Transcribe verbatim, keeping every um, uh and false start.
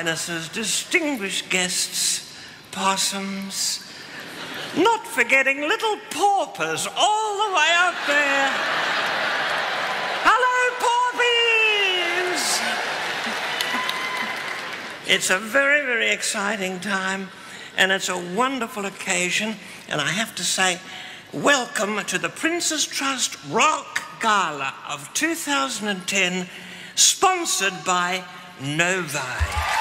Highnesses, distinguished guests, possums, not forgetting little paupers all the way up there. Hello, paupies! It's a very, very exciting time, and it's a wonderful occasion, and I have to say, welcome to the Prince's Trust Rock Gala of two thousand ten, sponsored by Novi.